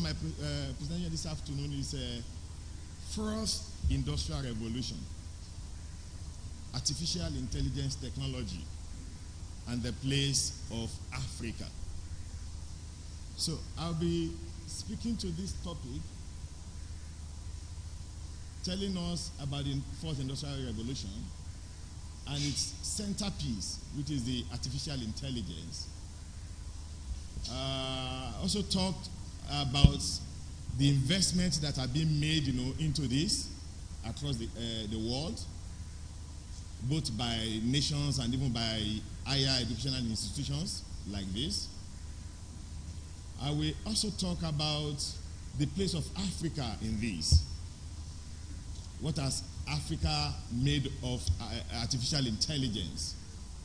my presentation this afternoon is First Industrial Revolution, Artificial Intelligence Technology, and the Place of Africa. So I'll be speaking to this topic, telling us about the Fourth Industrial Revolution and its centerpiece, which is the artificial intelligence. Also talked about the investments that are being made, into this across the world, both by nations and even by higher educational institutions like this. I will also talk about the place of Africa in this. What has Africa made of artificial intelligence?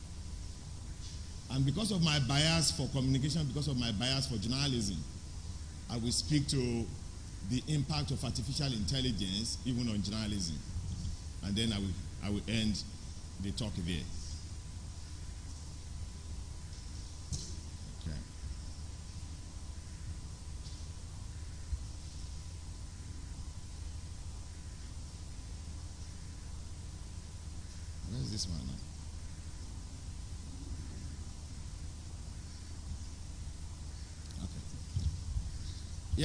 And because of my bias for communication, because of my bias for journalism, I will speak to the impact of artificial intelligence even on journalism. And then I will end the talk there. Okay. Where's this one now? Yeah.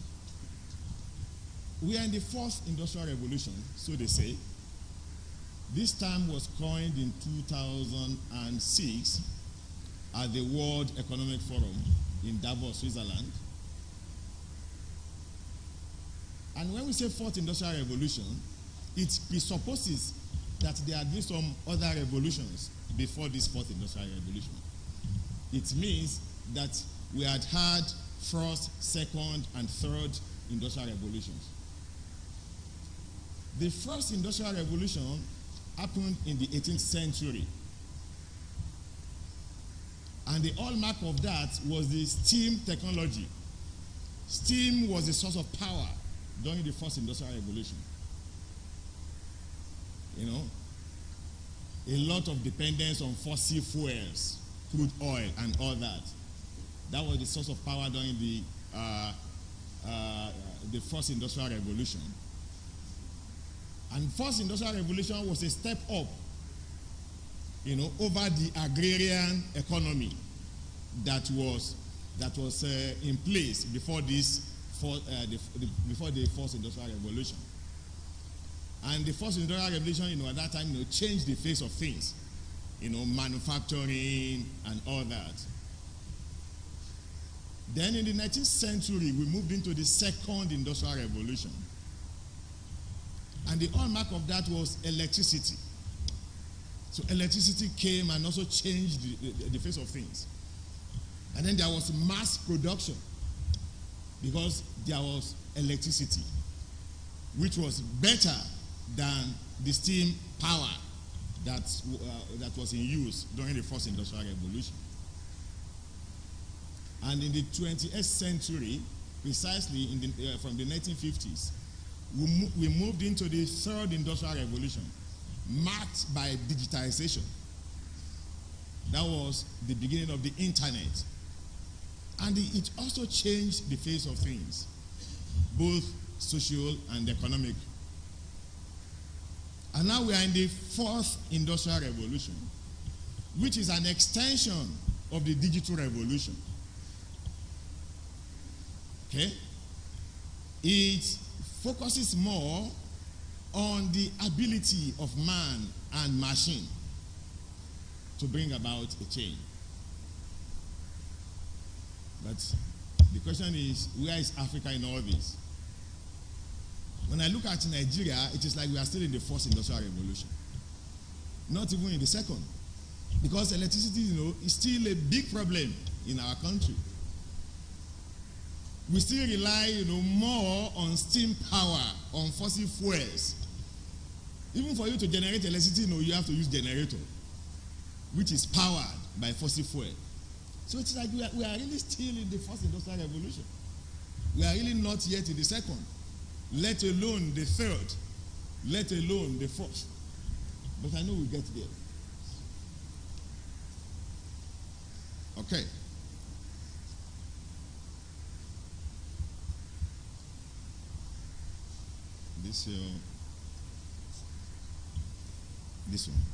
We are in the fourth industrial revolution, so they say. This term was coined in 2006 at the World Economic Forum in Davos, Switzerland. And when we say fourth industrial revolution, it presupposes that there had been some other revolutions before this fourth industrial revolution. It means that we had had first, second, and third industrial revolutions. The first industrial revolution happened in the 18th century. And the hallmark of that was the steam technology. Steam was the source of power during the first industrial revolution. A lot of dependence on fossil fuels, crude oil, and all that. That was the source of power during the first industrial revolution. And first industrial revolution was a step up, over the agrarian economy that was in place before before the first industrial revolution. And the first industrial revolution, at that time, changed the face of things, manufacturing and all that. Then in the 19th century, we moved into the second industrial revolution. And the hallmark of that was electricity. So electricity came and also changed the face of things. And then there was mass production because there was electricity, which was better than the steam power that was in use during the first industrial revolution. And in the 20th century, precisely from the 1950s, we moved into the third industrial revolution, marked by digitization. That was the beginning of the internet. And it also changed the face of things, both social and economic. And now we are in the fourth industrial revolution, which is an extension of the digital revolution. Okay? It focuses more on the ability of man and machine to bring about a change. But the question is, where is Africa in all this? When I look at Nigeria, it is like we are still in the first industrial revolution. Not even in the second. Because electricity, is still a big problem in our country. We still rely, more on steam power, on fossil fuels. Even for you to generate electricity, you have to use generator, which is powered by fossil fuel. So it's like we are really still in the first industrial revolution. We are really not yet in the second, let alone the third, let alone the fourth. But I know we'll get there. Okay. is your this one.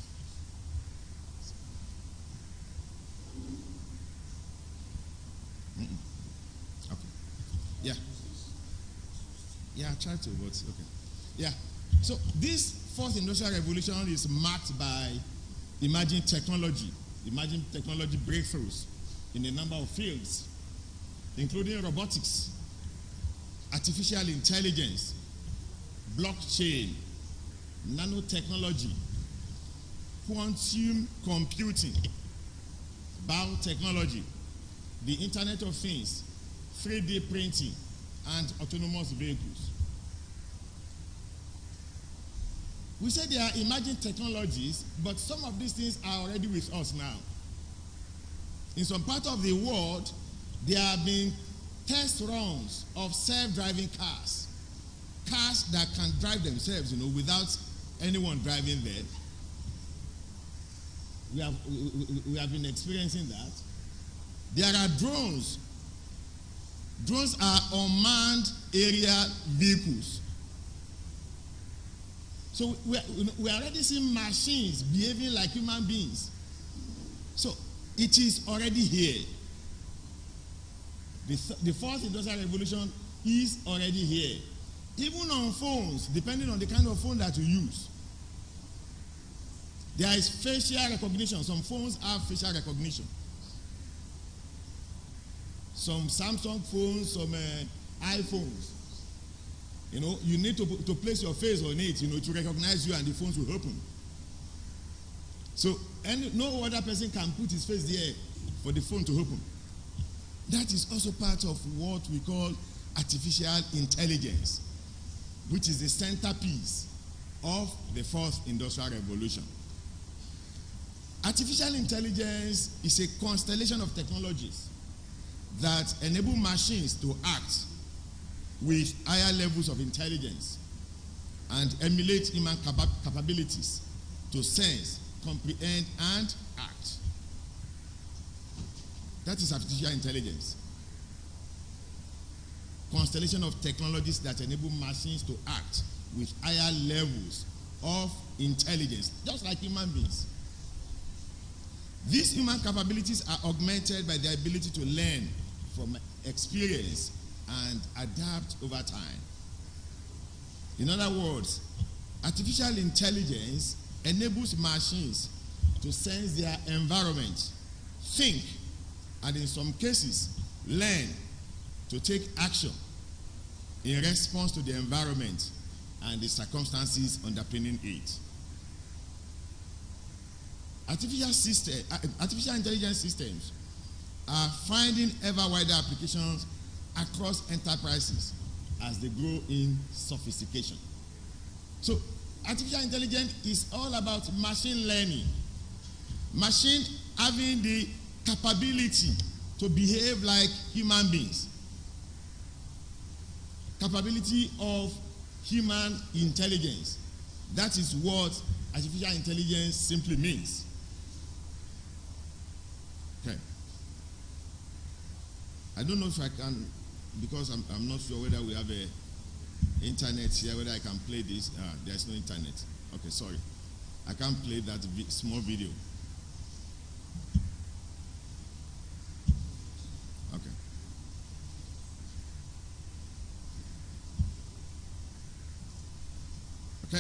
Okay. Yeah. Yeah, I tried to, but okay. Yeah. So this fourth industrial revolution is marked by emerging technology breakthroughs in a number of fields, including robotics, artificial intelligence, blockchain, nanotechnology, quantum computing, biotechnology, the Internet of Things, 3D printing, and autonomous vehicles. We say they are emerging technologies, but some of these things are already with us now. In some part of the world, there have been test runs of self-driving cars that can drive themselves, without anyone driving them. We have been experiencing that. There are drones. Drones are unmanned aerial vehicles. So we are already seeing machines behaving like human beings. So it is already here. The fourth industrial revolution is already here. Even on phones, depending on the kind of phone that you use. There is facial recognition. Some phones have facial recognition. Some Samsung phones, some iPhones. You need to place your face on it, to recognize you, and the phones will open. So, no other person can put his face there for the phone to open. That is also part of what we call artificial intelligence, which is the centerpiece of the fourth industrial revolution. Artificial intelligence is a constellation of technologies that enable machines to act with higher levels of intelligence and emulate human capabilities to sense, comprehend, and act. That is artificial intelligence. Constellation of technologies that enable machines to act with higher levels of intelligence, just like human beings. These human capabilities are augmented by the ability to learn from experience and adapt over time. In other words, artificial intelligence enables machines to sense their environment, think, and in some cases, learn to take action in response to the environment and the circumstances underpinning it. Artificial intelligence systems are finding ever wider applications across enterprises as they grow in sophistication. So, artificial intelligence is all about machine learning. Machine having the capability to behave like human beings. Capability of human intelligence. That is what artificial intelligence simply means. Okay. I don't know if I can, because I'm not sure whether we have a internet here, whether I can play this. There's no internet. Okay, sorry. I can't play that small video. Okay. Okay.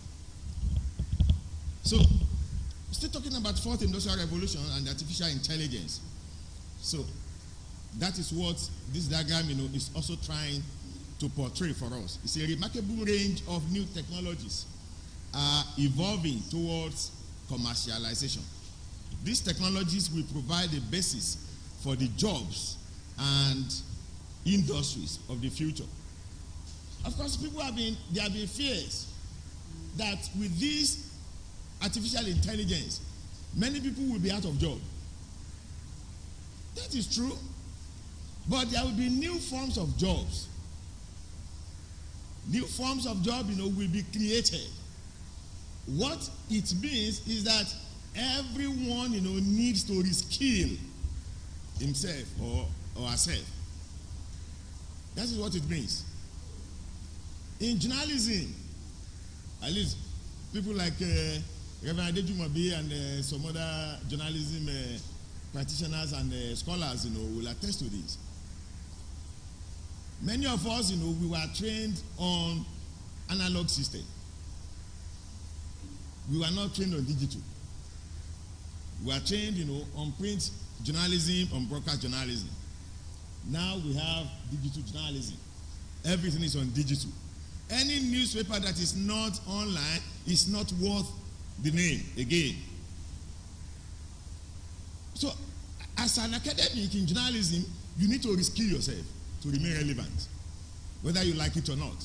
So, still talking about fourth industrial revolution and artificial intelligence. So, that is what this diagram, is also trying to portray for us. It's a remarkable range of new technologies are evolving towards commercialization. These technologies will provide the basis for the jobs and industries of the future. Of course, there have been fears that with this artificial intelligence, many people will be out of job. That is true. But there will be new forms of jobs. New forms of job, will be created. What it means is that everyone, needs to reskill himself or herself. That is what it means. In journalism, at least people like Reverend Adejumobi and some other journalism practitioners and scholars, will attest to this. Many of us, we were trained on analog system. We were not trained on digital. We were trained, on print journalism, on broadcast journalism. Now we have digital journalism. Everything is on digital. Any newspaper that is not online is not worth the name again. So, as an academic in journalism, you need to reskill yourself to remain relevant, whether you like it or not.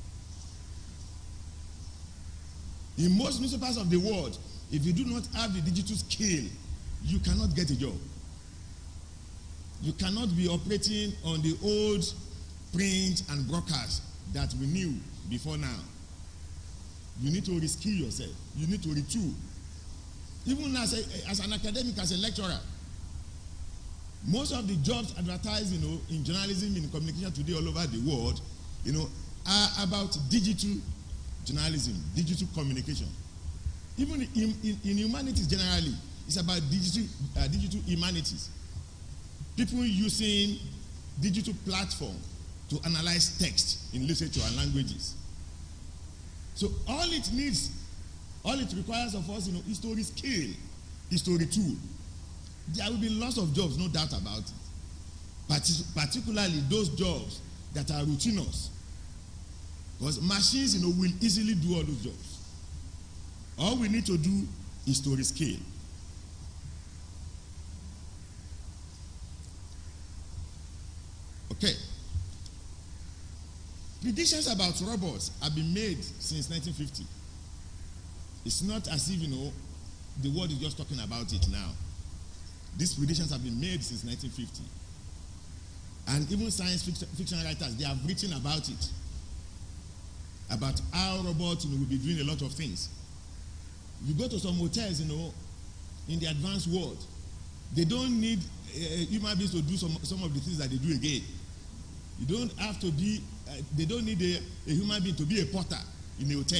In most newspapers of the world, if you do not have the digital skill, you cannot get a job. You cannot be operating on the old print and broadcast that we knew before now. You need to reskill yourself. You need to retool. Even as an academic, as a lecturer, most of the jobs advertised, in journalism, in communication today all over the world, are about digital journalism, digital communication. Even in humanities generally, it's about digital humanities. People using digital platform to analyze text in literature and languages. So all it requires of us, is to reskill, is to retool. There will be lots of jobs, no doubt about it. Particularly those jobs that are routinous. Because machines, will easily do all those jobs. All we need to do is to reskill. Okay. Predictions about robots have been made since 1950. It's not as if, the world is just talking about it now. These predictions have been made since 1950. And even science fiction writers, they have written about it. About how robots, will be doing a lot of things. You go to some hotels, in the advanced world, they don't need human beings to do some of the things that they do again. You don't have to be, they don't need a human being to be a porter in a hotel.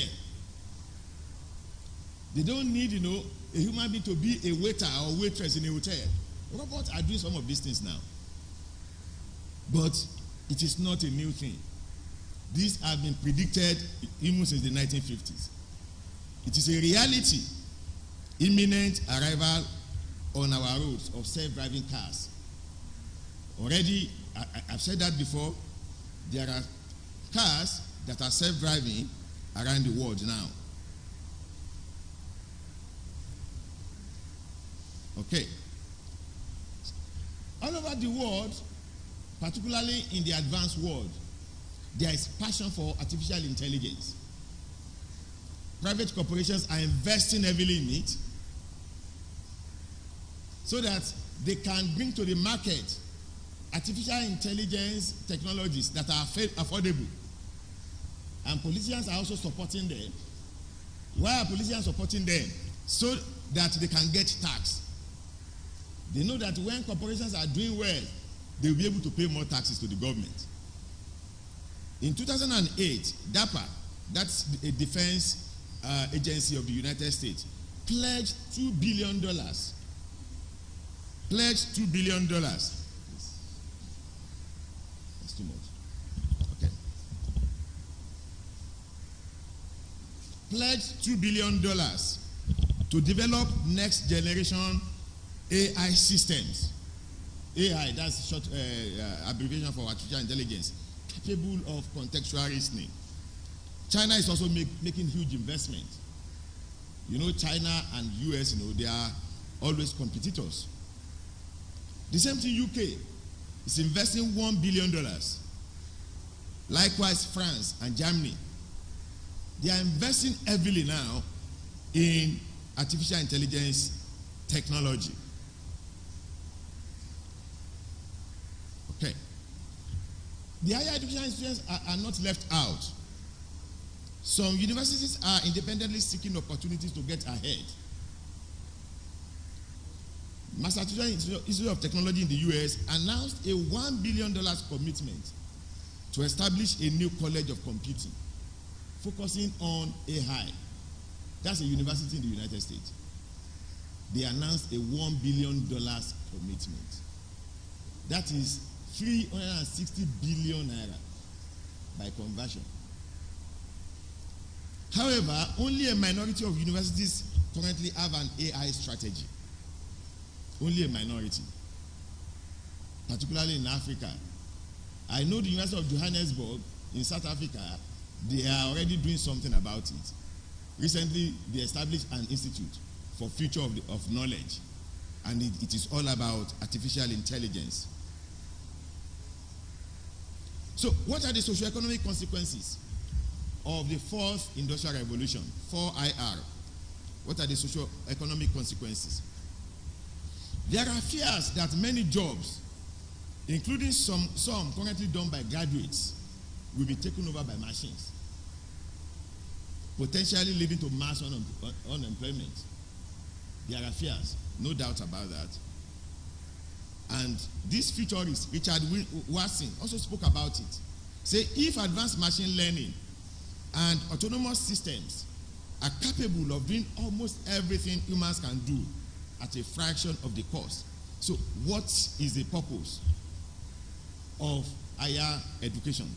They don't need, a human being to be a waiter or waitress in a hotel. Robots are doing some of these things now. But it is not a new thing. These have been predicted even since the 1950s. It is a reality. Imminent arrival on our roads of self-driving cars. Already, I've said that before, there are cars that are self-driving around the world now. Okay. All over the world, particularly in the advanced world, there is passion for artificial intelligence. Private corporations are investing heavily in it so that they can bring to the market artificial intelligence technologies that are affordable. And politicians are also supporting them. Why are politicians supporting them? So that they can get tax. They know that when corporations are doing well, they will be able to pay more taxes to the government. In 2008, DARPA, that's a defense agency of the United States, pledged $2 billion. Pledged $2 billion. That's too much. Okay. Pledged $2 billion to develop next generation AI systems. AI, that's short abbreviation for artificial intelligence, capable of contextual reasoning. China is also making huge investment. China and US, they are always competitors. The same thing UK is investing $1 billion. Likewise, France and Germany. They are investing heavily now in artificial intelligence technology. Okay. The higher education institutions are not left out. Some universities are independently seeking opportunities to get ahead. Massachusetts Institute of Technology in the US announced a $1 billion commitment to establish a new college of computing focusing on AI. That's a university in the United States. They announced a $1 billion commitment. That is 360 billion naira by conversion. However, only a minority of universities currently have an AI strategy. Only a minority, particularly in Africa. I know the University of Johannesburg in South Africa, they are already doing something about it. Recently, they established an institute for future of knowledge, and it is all about artificial intelligence. So, what are the socioeconomic consequences of the fourth industrial revolution, 4IR? What are the socioeconomic consequences? There are fears that many jobs, including some currently done by graduates, will be taken over by machines, potentially leading to mass unemployment. There are fears, no doubt about that. And this futurist, Richard Watson, also spoke about it. Say, if advanced machine learning and autonomous systems are capable of doing almost everything humans can do at a fraction of the cost, so what is the purpose of higher education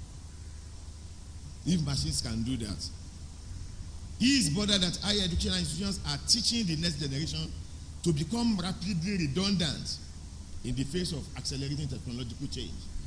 if machines can do that? He is bothered that higher educational institutions are teaching the next generation to become rapidly redundant in the face of accelerating technological change.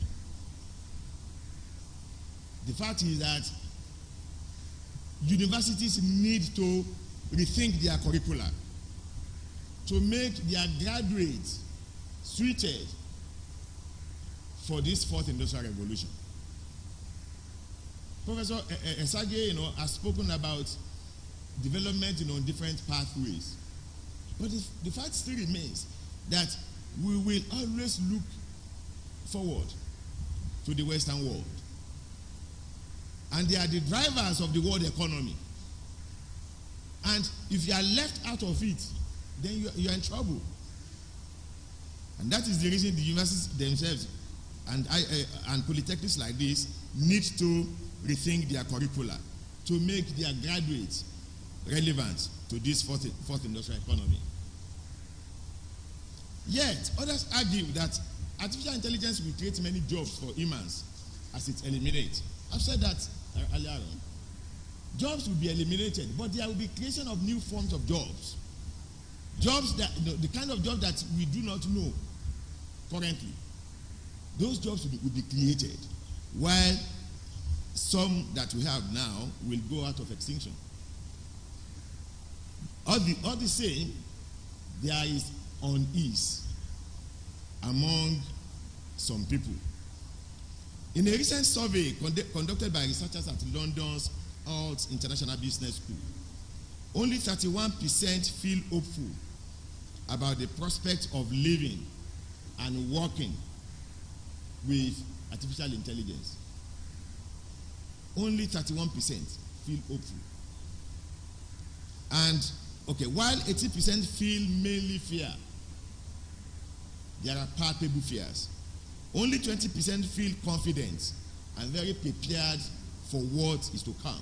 The fact is that universities need to rethink their curricula to make their graduates suited for this fourth industrial revolution. Professor Esage, has spoken about development, in different pathways. But the fact still remains that we will always look forward to the Western world. And they are the drivers of the world economy. And if you are left out of it, then you are in trouble. And that is the reason the universities themselves and polytechnics like this need to rethink their curricula to make their graduates relevant to this fourth industrial economy. Yet, others argue that artificial intelligence will create many jobs for humans as it eliminates. I've said that earlier on. Jobs will be eliminated, but there will be creation of new forms of jobs. Jobs that, the kind of job that we do not know currently. Those jobs will be created, while some that we have now will go out of extinction. All the same, there is unease among some people. In a recent survey conducted by researchers at London's Alt International Business School, only 31% feel hopeful about the prospect of living and working with artificial intelligence. Only 31% feel hopeful. And, while 80% feel mainly fear, there are palpable fears. Only 20% feel confident and very prepared for what is to come.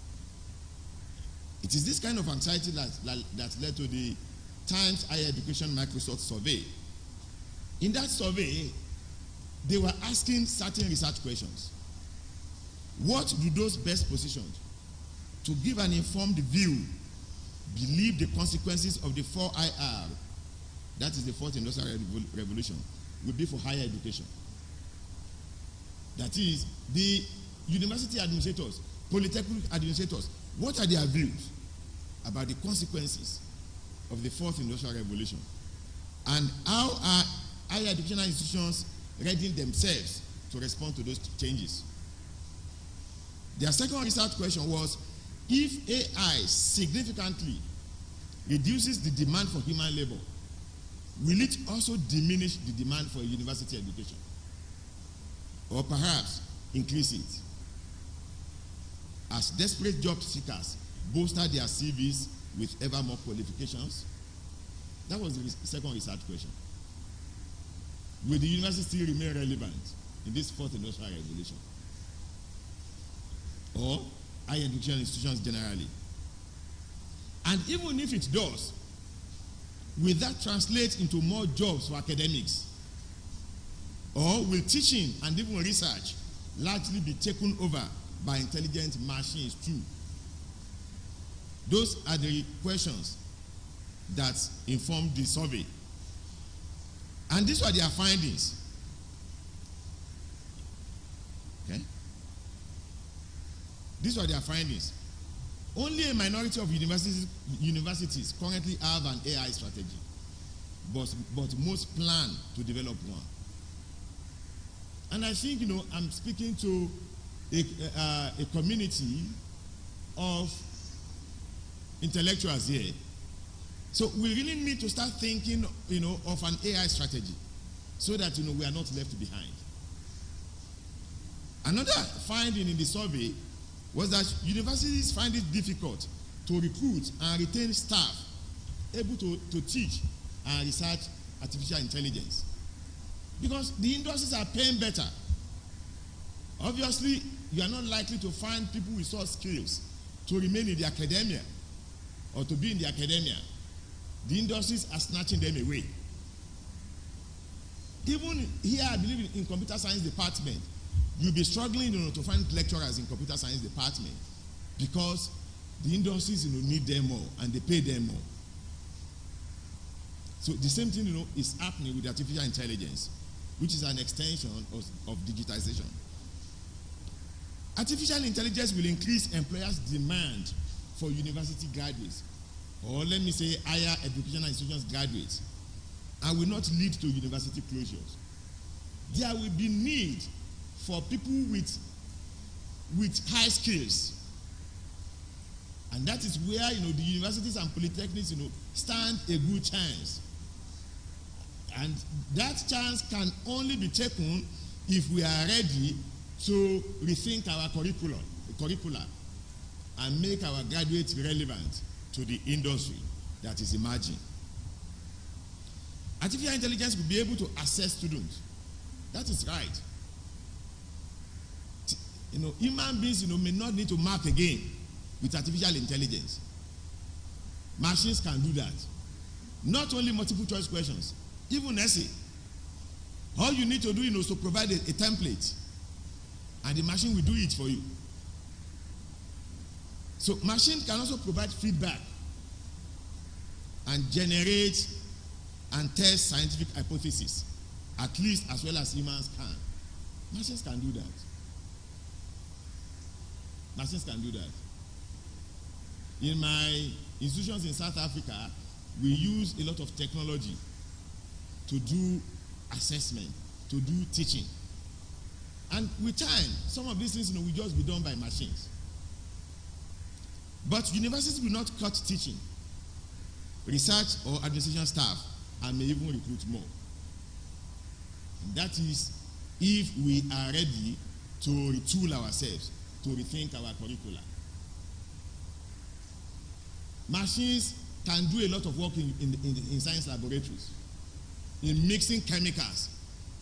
It is this kind of anxiety that led to the Times Higher Education Microsoft survey. In that survey, they were asking certain research questions. What do those best positioned to give an informed view believe the consequences of the 4IR, that is the fourth industrial revolution, will be for higher education? That is, the university administrators, polytechnic administrators, what are their views about the consequences of the fourth industrial revolution? And how are higher educational institutions readying themselves to respond to those changes? Their second research question was, if AI significantly reduces the demand for human labor, will it also diminish the demand for university education? Or perhaps increase it? As desperate job seekers bolster their CVs with ever more qualifications? That was the second research question. Will the university remain relevant in this fourth industrial revolution? Or higher education institutions generally. And even if it does, will that translate into more jobs for academics? Or will teaching and even research largely be taken over by intelligent machines too? Those are the questions that informed the survey. And these were their findings. Okay? These were their findings. Only a minority of universities currently have an AI strategy, but most plan to develop one. And I think, I'm speaking to a community of intellectuals here. So we really need to start thinking, of an AI strategy so that, we are not left behind. Another finding in the survey was that universities find it difficult to recruit and retain staff able to teach and research artificial intelligence, because the industries are paying better. Obviously, you are not likely to find people with such skills to remain in the academia or to be in the academia. The industries are snatching them away. Even here, I believe in computer science department, you'll be struggling, to find lecturers in computer science department because the industries, need them more and they pay them more. So the same thing, is happening with artificial intelligence, which is an extension of digitization. Artificial intelligence will increase employers' demand for university graduates, or let me say higher educational institutions graduates, and will not lead to university closures. There will be need for people with high skills. And that is where, the universities and polytechnics, stand a good chance. And that chance can only be taken if we are ready to rethink our curricula and make our graduates relevant to the industry that is emerging. Artificial intelligence will be able to assess students. That is right. Human beings, may not need to mark again with artificial intelligence. Machines can do that. Not only multiple choice questions, even essay. All you need to do, is to provide a template, and the machine will do it for you. So machines can also provide feedback and generate and test scientific hypotheses, at least as well as humans can. Machines can do that. Machines can do that. In my institutions in South Africa, we use a lot of technology to do assessment, to do teaching. And with time, some of these things, will just be done by machines. But universities will not cut teaching, research, or administration staff, and may even recruit more. And that is if we are ready to retool ourselves, to rethink our curricula. Machines can do a lot of work in science laboratories, in mixing chemicals,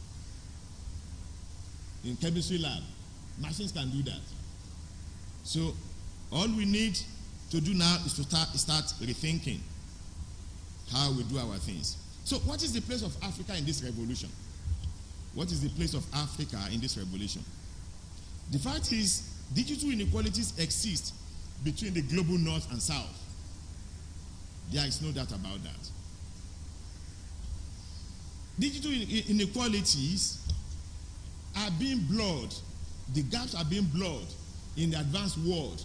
in chemistry lab. Machines can do that. So all we need to do now is to start rethinking how we do our things. So what is the place of Africa in this revolution? What is the place of Africa in this revolution? The fact is, digital inequalities exist between the global north and south. There is no doubt about that. Digital inequalities are being blurred. The gaps are being blurred in the advanced world,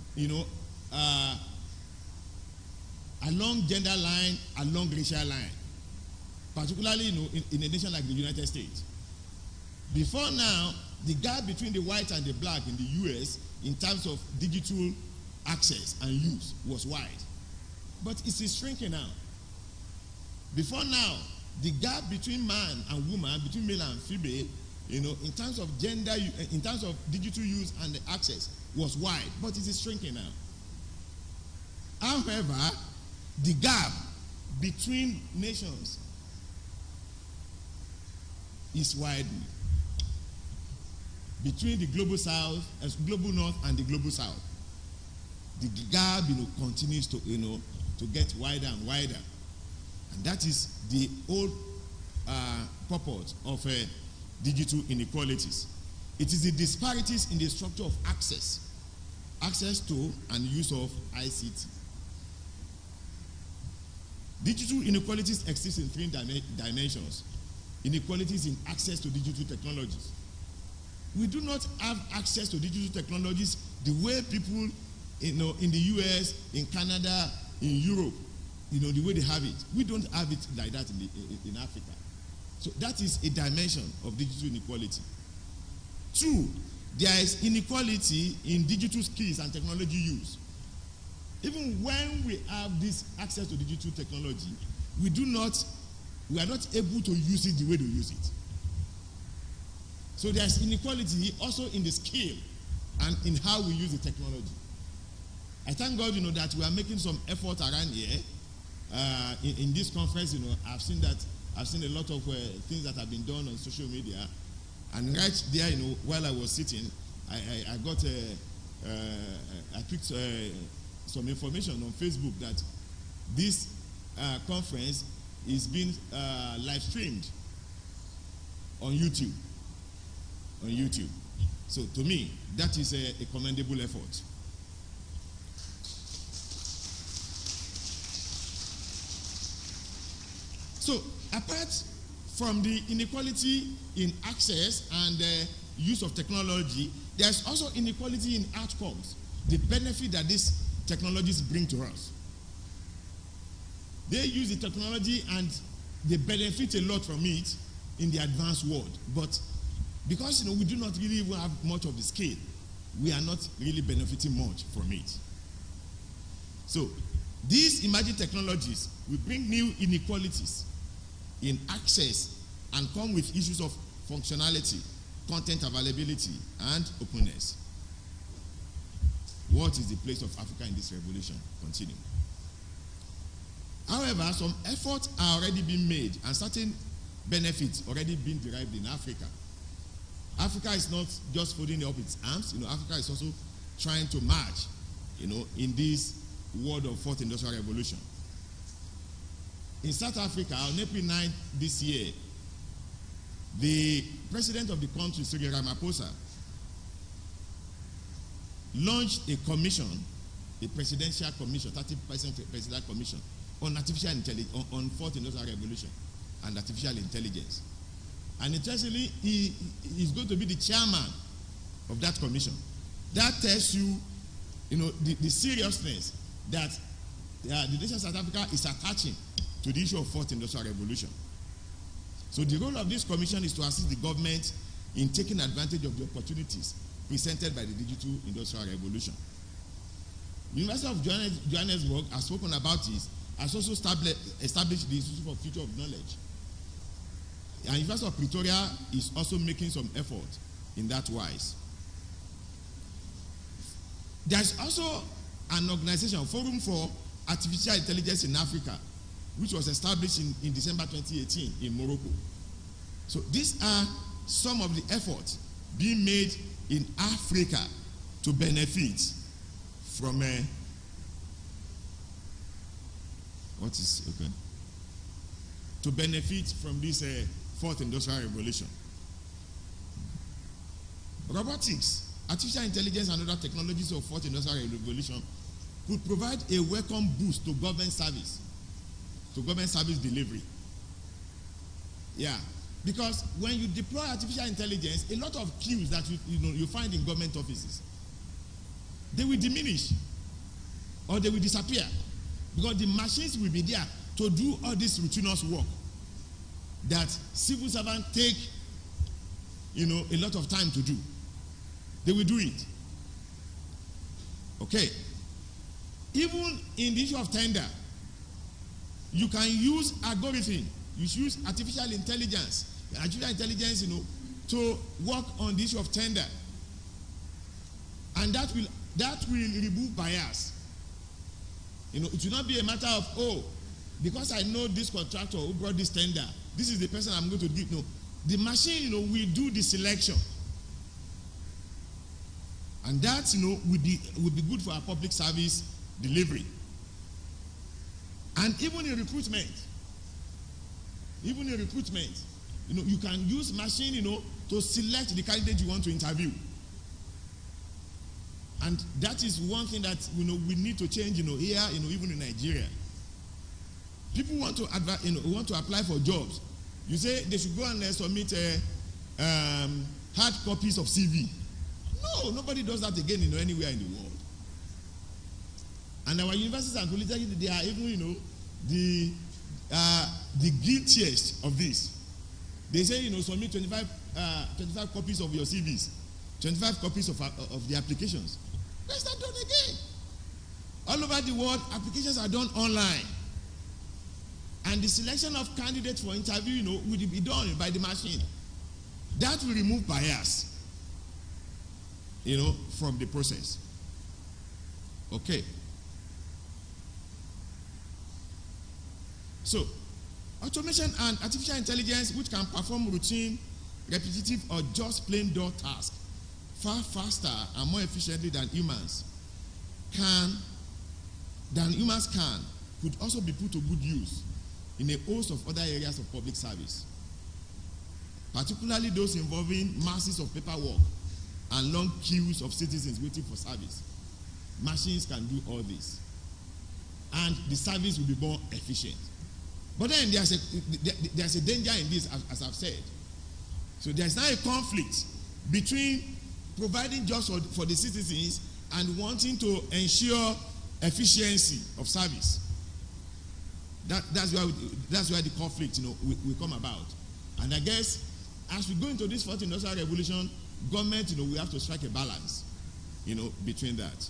along gender line, along racial line, particularly in a nation like the United States. Before now, the gap between the white and the black in the US in terms of digital access and use was wide. But it is shrinking now. Before now, the gap between man and woman, between male and female, in terms of gender, in terms of digital use and the access was wide, but it is shrinking now. However, the gap between nations is widening. Between the global south, global north and the global south. the gap, continues to, to get wider and wider. And that is the whole purport of digital inequalities. It is the disparities in the structure of access to and use of ICT. Digital inequalities exist in three dimensions. Inequalities in access to digital technologies. We do not have access to digital technologies the way people, in the US, in Canada, in Europe, the way they have it. We don't have it like that in Africa. So that is a dimension of digital inequality. Two, there is inequality in digital skills and technology use. Even when we have this access to digital technology, we are not able to use it the way they use it. So there's inequality also in the skill and in how we use the technology. I thank God, that we are making some effort around here. In this conference, I've seen a lot of things that have been done on social media. And right there, while I was sitting, I got I picked some information on Facebook that this conference is being live streamed on YouTube. So to me, that is a commendable effort. So apart from the inequality in access and use of technology, there's also inequality in outcomes, the benefit that these technologies bring to us. They use the technology and they benefit a lot from it in the advanced world. But because we do not really even have much of the scale, we are not really benefiting much from it. So these emerging technologies will bring new inequalities in access and come with issues of functionality, content availability, and openness. What is the place of Africa in this revolution? Continue. However, some efforts are already being made and certain benefits already being derived in Africa. Africa is not just folding up its arms. Africa is also trying to march, in this world of fourth industrial revolution. In South Africa, on April 9 this year, the president of the country, Cyril Ramaphosa, launched a commission, a presidential commission, 30% presidential commission on artificial intelligence, on fourth industrial revolution and artificial intelligence. And interestingly, he is going to be the chairman of that commission. That tells you, the seriousness that the nation of South Africa is attaching to the issue of fourth industrial revolution. So the role of this commission is to assist the government in taking advantage of the opportunities presented by the digital industrial revolution. The University of Johannesburg has spoken about this, has also established the Institute for Future of Knowledge. And University of Pretoria is also making some effort in that wise. There's also an organization, Forum for Artificial Intelligence in Africa, which was established in December 2018 in Morocco. So these are some of the efforts being made in Africa to benefit from to benefit from this fourth industrial revolution. Robotics, artificial intelligence, and other technologies of fourth industrial revolution could provide a welcome boost to government service delivery. Yeah, because when you deploy artificial intelligence, a lot of queues that you find in government offices, they will diminish or they will disappear because the machines will be there to do all this routinous work that civil servants take a lot of time to do. They will do it. Okay. Even in the issue of tender, you can use algorithm, you use artificial intelligence, to work on the issue of tender. And that will remove bias. It will not be a matter of, because I know this contractor who brought this tender, this is the person I'm going to give. No, the machine, will do the selection. And that, would be good for our public service delivery. And even in recruitment, you can use machine, to select the candidate you want to interview. And that is one thing that, we need to change, here, even in Nigeria. People want to apply for jobs. You say they should go and submit hard copies of CV. No, nobody does that again, anywhere in the world. And our universities and polytechnics, they are even, the guiltiest of this. They say, submit 25 copies of your CVs, 25 copies of the applications. Where's that done again? All over the world, applications are done online. And the selection of candidates for interview, will be done by the machine. That will remove bias, from the process. Okay. So, automation and artificial intelligence, which can perform routine, repetitive, or just plain dull tasks far faster and more efficiently than humans can, could also be put to good use in a host of other areas of public service, particularly those involving masses of paperwork and long queues of citizens waiting for service. Machines can do all this, and the service will be more efficient. But then there's a danger in this, as I've said. So there's now a conflict between providing jobs for the citizens and wanting to ensure efficiency of service. That's where the conflict, will come about. And I guess as we go into this fourth industrial revolution, government, we have to strike a balance, between that.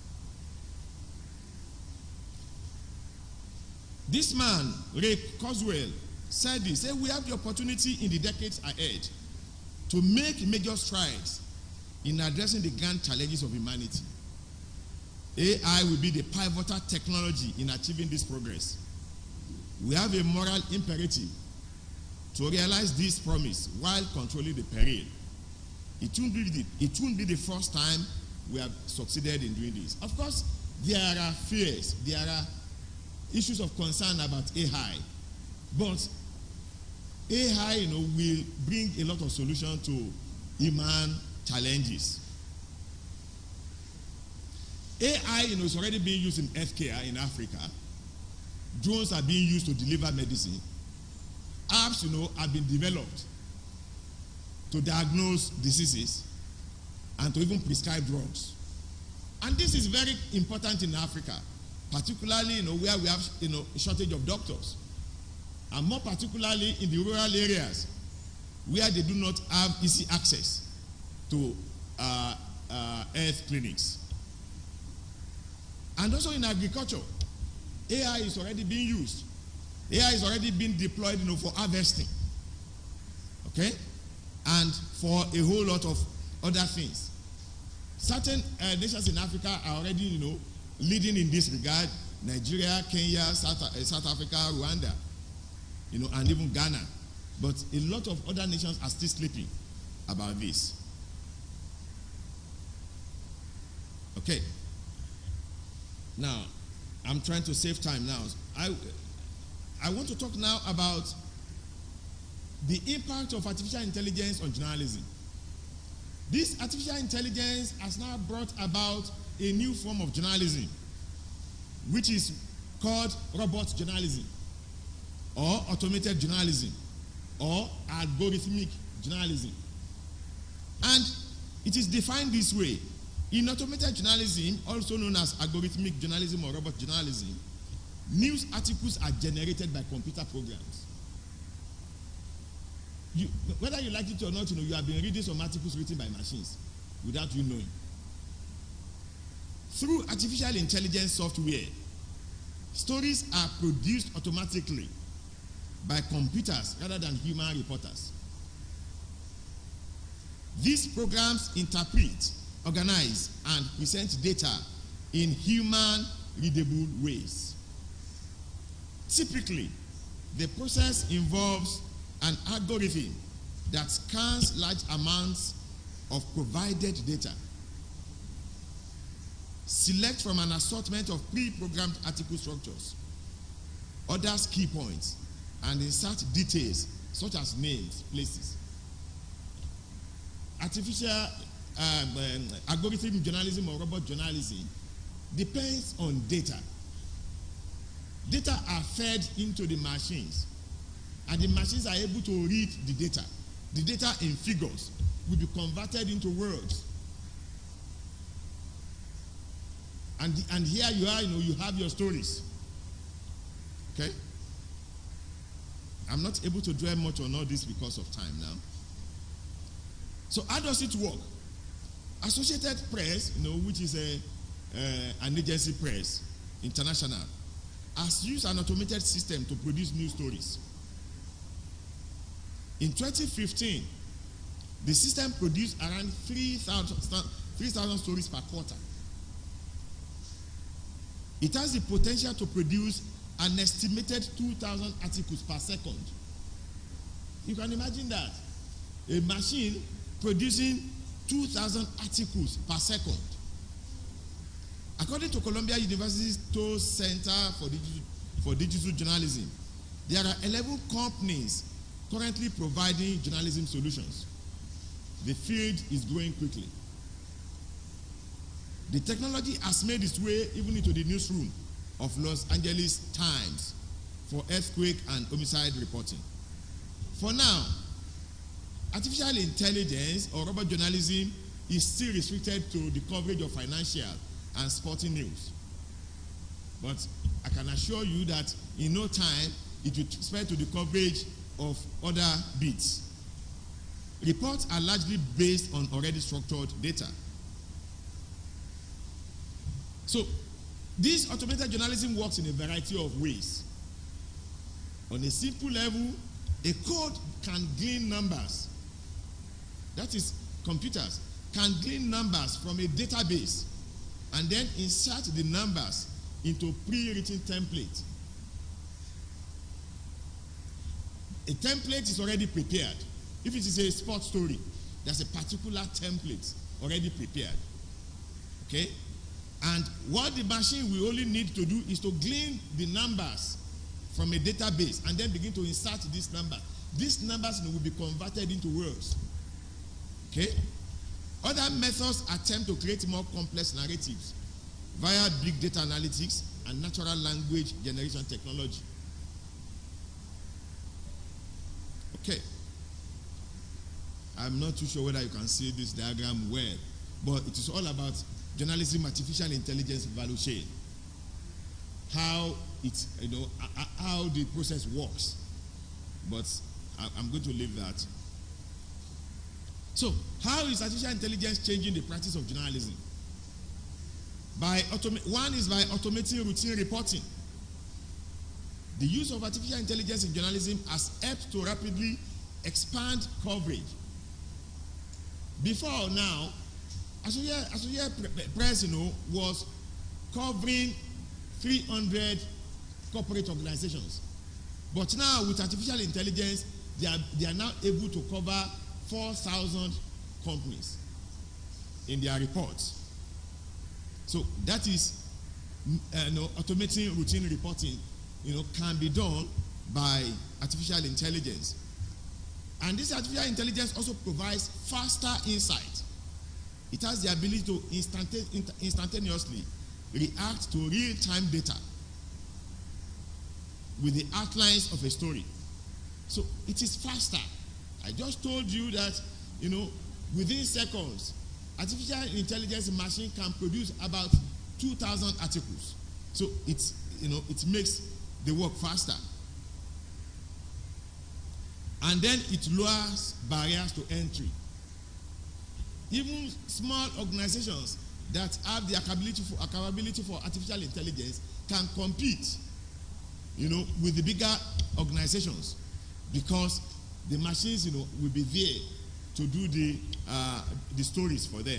This man, Ray Kurzweil, said this. Say we have the opportunity in the decades ahead to make major strides in addressing the grand challenges of humanity. AI will be the pivotal technology in achieving this progress. We have a moral imperative to realize this promise while controlling the peril. It won't be the first time we have succeeded in doing this. Of course, there are fears, there are issues of concern about AI, but AI, will bring a lot of solutions to human challenges. AI, is already being used in healthcare in Africa. Drones are being used to deliver medicine. Apps, have been developed to diagnose diseases and to even prescribe drugs. And this is very important in Africa, particularly, where we have, a shortage of doctors, and more particularly in the rural areas where they do not have easy access to health clinics. And also in agriculture, AI is already being used. AI is already being deployed, for harvesting, okay, and for a whole lot of other things. Certain nations in Africa are already, leading in this regard: Nigeria, Kenya, South Africa, Rwanda, and even Ghana. But a lot of other nations are still sleeping about this. Okay. Now, I'm trying to save time now. I want to talk now about the impact of artificial intelligence on journalism. This artificial intelligence has now brought about a new form of journalism, which is called robot journalism, or automated journalism, or algorithmic journalism. And it is defined this way. In automated journalism, also known as algorithmic journalism or robot journalism, news articles are generated by computer programs. Whether you like it or not, you have been reading some articles written by machines without you knowing. Through artificial intelligence software, stories are produced automatically by computers rather than human reporters. These programs interpret, organize, and present data in human-readable ways. Typically, the process involves an algorithm that scans large amounts of provided data select from an assortment of pre-programmed article structures, others key points, and insert details such as names, places. Artificial algorithm journalism or robot journalism depends on data. Data are fed into the machines, and the machines are able to read the data. The data in figures will be converted into words. And here you are, you have your stories. Okay? I'm not able to dwell much on all this because of time now. So how does it work? Associated Press, which is an agency press, international, has used an automated system to produce news stories. In 2015, the system produced around 3,000 stories per quarter. It has the potential to produce an estimated 2,000 articles per second. You can imagine that. A machine producing 2,000 articles per second. According to Columbia University's Toll Center for Digital Journalism, there are 11 companies currently providing journalism solutions. The field is growing quickly. The technology has made its way even into the newsroom of Los Angeles Times for earthquake and homicide reporting. For now, artificial intelligence or robot journalism is still restricted to the coverage of financial and sporting news. But I can assure you that in no time it will spread to the coverage of other bits. Reports are largely based on already structured data. So, this automated journalism works in a variety of ways. On a simple level, a code can glean numbers. That is, computers can glean numbers from a database and then insert the numbers into pre-written template. A template is already prepared. If it is a sports story, there's a particular template already prepared. Okay? And what the machine will only need to do is to glean the numbers from a database and then begin to insert this number. These numbers will be converted into words. Okay? Other methods attempt to create more complex narratives via big data analytics and natural language generation technology. Okay. I'm not too sure whether you can see this diagram well, but it is all about journalism, artificial intelligence value chain. How it's, how the process works. But I'm going to leave that. So, how is artificial intelligence changing the practice of journalism? One is by automating routine reporting. The use of artificial intelligence in journalism has helped to rapidly expand coverage. Before now, Associated Press, was covering 300 corporate organizations. But now, with artificial intelligence, they are now able to cover 4,000 companies in their reports. So that is, automating routine reporting, can be done by artificial intelligence. And this artificial intelligence also provides faster insight. It has the ability to instantaneously react to real-time data with the outlines of a story. So it is faster. I just told you that, within seconds, artificial intelligence machine can produce about 2,000 articles. So it makes the work faster. And then it lowers barriers to entry. Even small organizations that have the capability for artificial intelligence can compete, with the bigger organizations, because the machines, will be there to do the stories for them.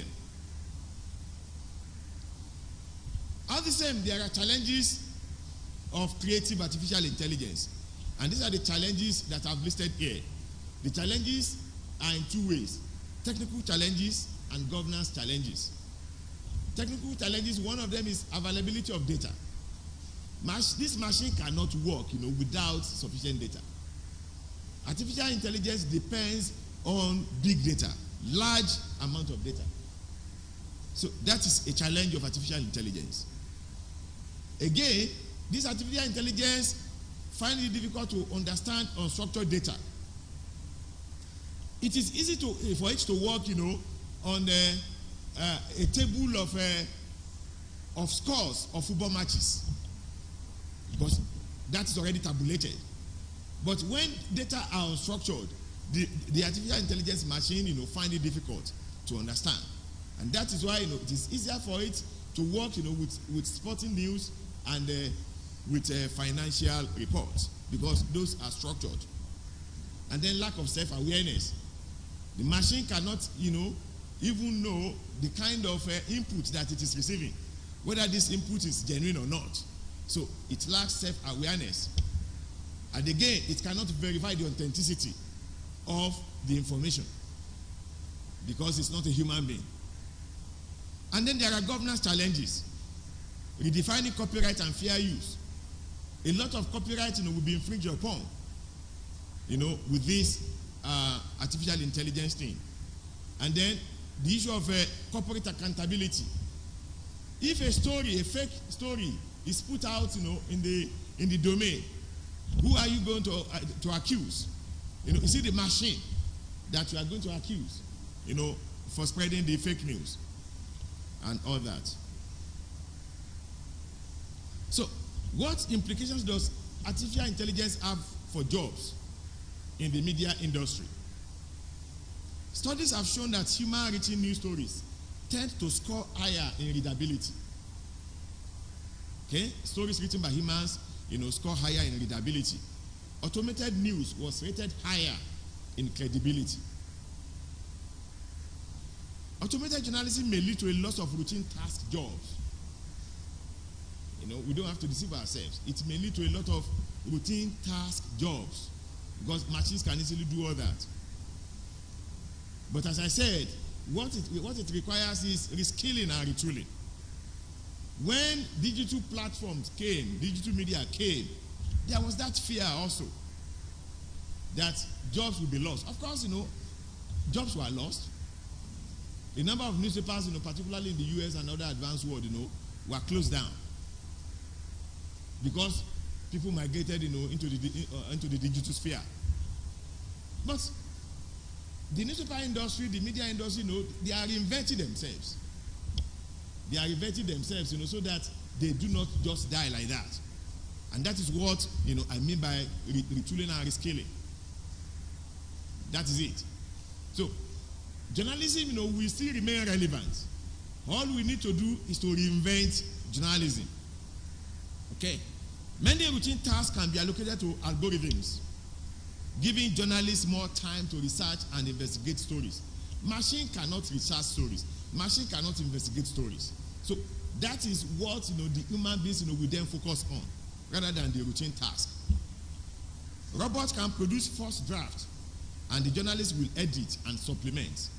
All the same, there are challenges of creative artificial intelligence. And these are the challenges that I've listed here. The challenges are in two ways: technical challenges and governance challenges. technical challenges, one of them is availability of data. This machine cannot work, without sufficient data. Artificial intelligence depends on big data, large amount of data. So that is a challenge of artificial intelligence. Again, this artificial intelligence finds it difficult to understand unstructured data. It is easy for it to work, on a table of scores of football matches, because that is already tabulated. But when data are unstructured, the artificial intelligence machine, find it difficult to understand. And that is why, it is easier for it to work, with sporting news and with financial reports, because those are structured. And then lack of self-awareness. The machine cannot, even know the kind of input that it is receiving, whether this input is genuine or not. So it lacks self-awareness. And again, it cannot verify the authenticity of the information, because it's not a human being. And then there are governance challenges. Redefining copyright and fair use. A lot of copyright, will be infringed upon, with this artificial intelligence thing. And then the issue of corporate accountability. If a fake story is put out, in the domain, who are you going to accuse? Is it the machine that you are going to accuse, for spreading the fake news and all that? So, what implications does artificial intelligence have for jobs in the media industry? Studies have shown that human written news stories tend to score higher in readability. Okay? Stories written by humans, score higher in readability. Automated news was rated higher in credibility. Automated journalism may lead to a loss of routine task jobs. We don't have to deceive ourselves. It may lead to a lot of routine task jobs, because machines can easily do all that. But as I said, what it requires is reskilling and retooling. When digital platforms came, digital media came, there was that fear also that jobs would be lost. Of course, jobs were lost. A number of newspapers, particularly in the US and other advanced world, were closed down, because people migrated, into the digital sphere. But the newspaper industry, the media industry, they are reinventing themselves. They are reinventing themselves, so that they do not just die like that. And that is what, I mean by retooling and reskilling. That is it. So, journalism, will still remain relevant. All we need to do is to reinvent journalism. Okay? Many routine tasks can be allocated to algorithms, giving journalists more time to research and investigate stories. Machine cannot research stories. Machine cannot investigate stories. So that is what the human beings will then focus on, rather than the routine task. Robots can produce first draft, and the journalist will edit and supplement.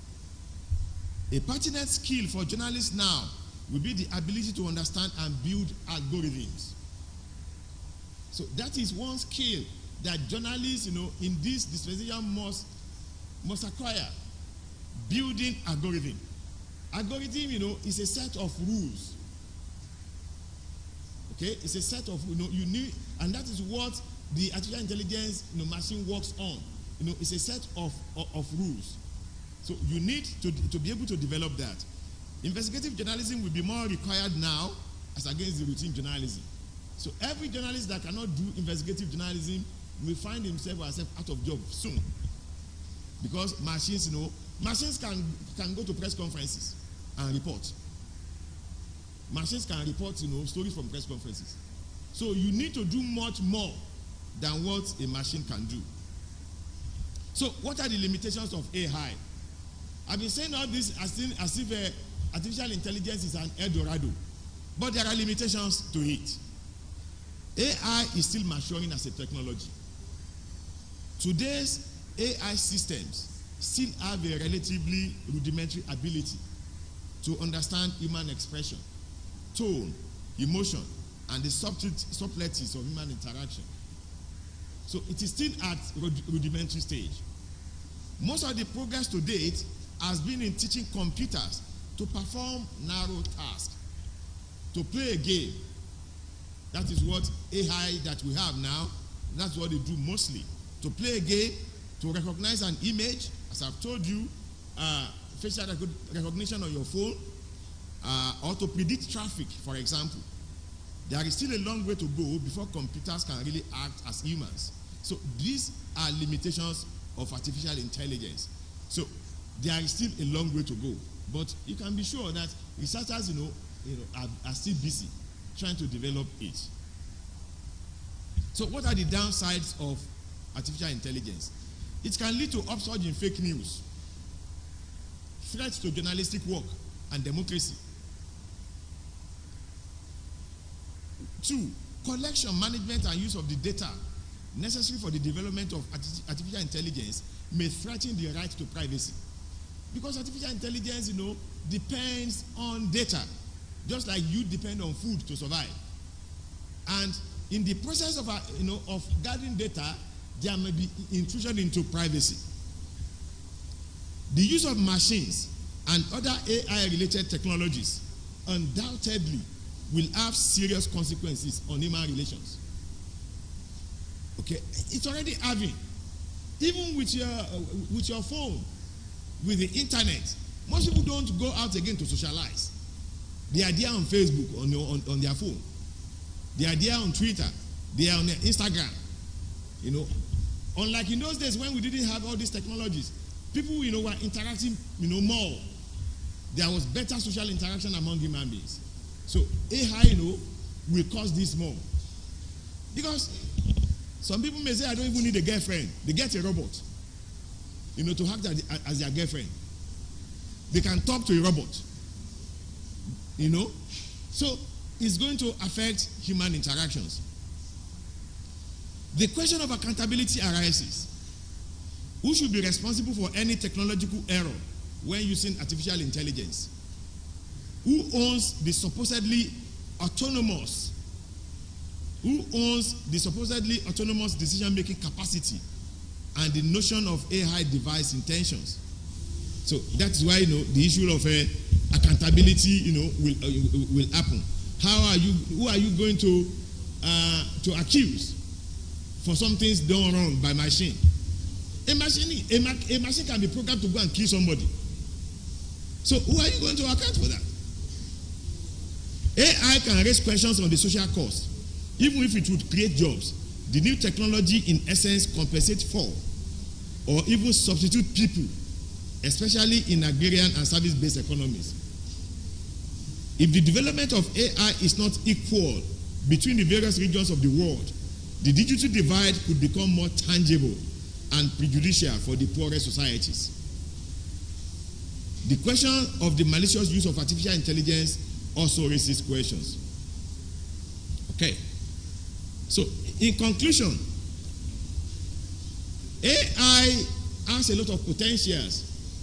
A pertinent skill for journalists now will be the ability to understand and build algorithms. So that is one skill that journalists, in this dispensation must acquire. Building algorithm. Algorithm, is a set of rules. Okay, it's a set of you need, and that is what the artificial intelligence machine works on. It's a set of rules. So you need to be able to develop that. Investigative journalism will be more required now as against the routine journalism. So every journalist that cannot do investigative journalism will find himself or herself out of job soon, because machines, machines can go to press conferences and report. Machines can report, stories from press conferences. So you need to do much more than what a machine can do. So what are the limitations of AI? I've been saying all this as if artificial intelligence is an El Dorado, but there are limitations to it. AI is still maturing as a technology. Today's AI systems still have a relatively rudimentary ability to understand human expression, tone, emotion, and the subtleties of human interaction. So it is still at rudimentary stage. Most of the progress to date has been in teaching computers to perform narrow tasks, to play a game. That is what AI that we have now, that's what they do mostly. To play a game, to recognize an image, as I've told you, facial recognition on your phone, or to predict traffic, for example. There is still a long way to go before computers can really act as humans. So these are limitations of artificial intelligence. So there is still a long way to go. But you can be sure that researchers, are still busy trying to develop it. So what are the downsides of artificial intelligence? It can lead to upsurge in fake news, threats to journalistic work and democracy. 2, collection, management, and use of the data necessary for the development of artificial intelligence may threaten the right to privacy. Because artificial intelligence, depends on data, just like you depend on food to survive. And in the process of, of gathering data, there may be intrusion into privacy. The use of machines and other AI-related technologies undoubtedly will have serious consequences on human relations. Okay, it's already having. Even with your phone, with the internet, most people don't go out again to socialize. They are there on Facebook, on their phone. They are there on Twitter. They are on Instagram. Unlike in those days when we didn't have all these technologies, people, were interacting, more. There was better social interaction among human beings. So AI, will cause this more. Because some people may say, I don't even need a girlfriend. They get a robot, to act as their girlfriend. They can talk to a robot, So it's going to affect human interactions. The question of accountability arises. Who should be responsible for any technological error when using artificial intelligence? Who owns the supposedly autonomous decision-making capacity and the notion of AI device intentions? So that's why the issue of accountability will happen. Who are you going to accuse for some things done wrong by machine? A machine can be programmed to go and kill somebody. So who are you going to account for that? AI can raise questions on the social cost. Even if it would create jobs, the new technology in essence compensates for or even substitute people, especially in agrarian and service-based economies. If the development of AI is not equal between the various regions of the world, the digital divide could become more tangible and prejudicial for the poorer societies. The question of the malicious use of artificial intelligence also raises questions. Okay. So, in conclusion, AI has a lot of potentials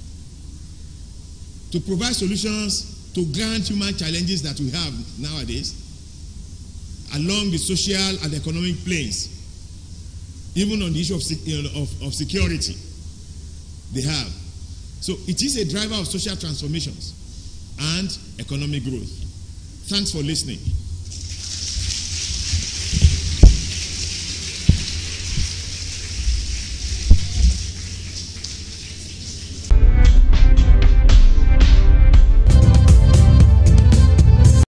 to provide solutions to grand human challenges that we have nowadays along the social and economic planes, even on the issue of security they have. So it is a driver of social transformations and economic growth. Thanks for listening.